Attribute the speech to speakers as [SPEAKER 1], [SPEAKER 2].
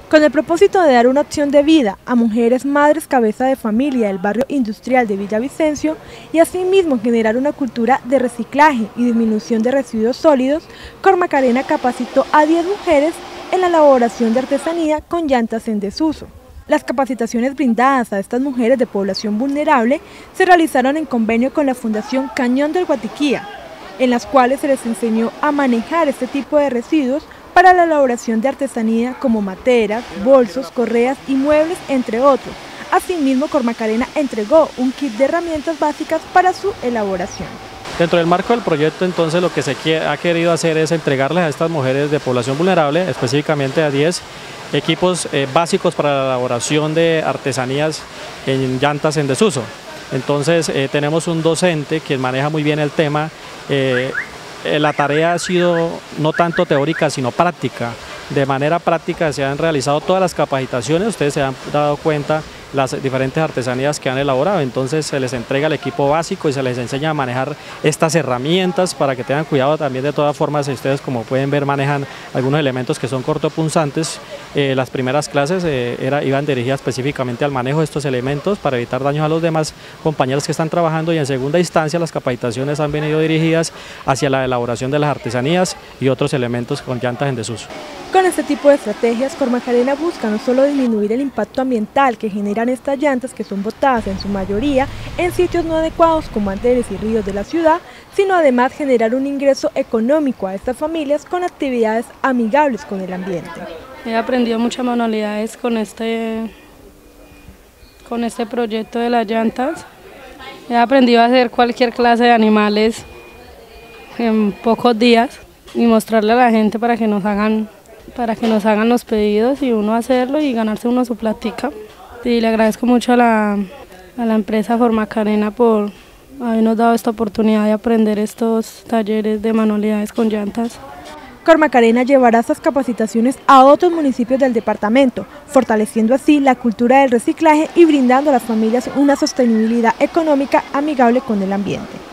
[SPEAKER 1] Con el propósito de dar una opción de vida a mujeres madres cabeza de familia del barrio industrial de Villavicencio y asimismo generar una cultura de reciclaje y disminución de residuos sólidos, Cormacarena capacitó a 10 mujeres en la elaboración de artesanía con llantas en desuso. Las capacitaciones brindadas a estas mujeres de población vulnerable se realizaron en convenio con la Fundación Cañón del Guatiquía, en las cuales se les enseñó a manejar este tipo de residuos para la elaboración de artesanía como materas, bolsos, correas y muebles, entre otros. Asimismo, Cormacarena entregó un kit de herramientas básicas para su elaboración.
[SPEAKER 2] Dentro del marco del proyecto, entonces, lo que se ha querido hacer es entregarles a estas mujeres de población vulnerable, específicamente a 10 equipos básicos para la elaboración de artesanías en llantas en desuso. Entonces, tenemos un docente que maneja muy bien el tema. La tarea ha sido no tanto teórica, sino práctica. De manera práctica se han realizado todas las capacitaciones, ustedes se han dado cuenta las diferentes artesanías que han elaborado, entonces se les entrega el equipo básico y se les enseña a manejar estas herramientas para que tengan cuidado también. De todas formas, ustedes, como pueden ver, manejan algunos elementos que son cortopunzantes. Las primeras clases iban dirigidas específicamente al manejo de estos elementos para evitar daños a los demás compañeros que están trabajando, y en segunda instancia las capacitaciones han venido dirigidas hacia la elaboración de las artesanías y otros elementos con llantas en desuso.
[SPEAKER 1] Con este tipo de estrategias, Cormacarena busca no solo disminuir el impacto ambiental que generan estas llantas, que son botadas en su mayoría en sitios no adecuados como andenes y ríos de la ciudad, sino además generar un ingreso económico a estas familias con actividades amigables con el ambiente.
[SPEAKER 3] He aprendido muchas manualidades con este proyecto de las llantas. He aprendido a hacer cualquier clase de animales en pocos días y mostrarle a la gente para que nos hagan los pedidos y uno hacerlo y ganarse uno su platica. Y le agradezco mucho a la empresa Cormacarena por habernos dado esta oportunidad de aprender estos talleres de manualidades con llantas.
[SPEAKER 1] Cormacarena llevará estas capacitaciones a otros municipios del departamento, fortaleciendo así la cultura del reciclaje y brindando a las familias una sostenibilidad económica amigable con el ambiente.